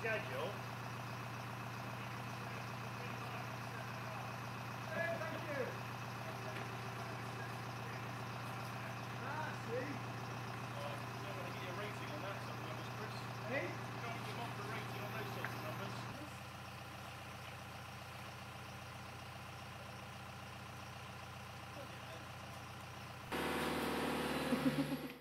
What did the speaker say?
schedule. Hey, thank you. Ah, see. Right, you don't want to get your rating on that sort of numbers, Chris. Hey? You don't want to give off the rating on those sorts of numbers.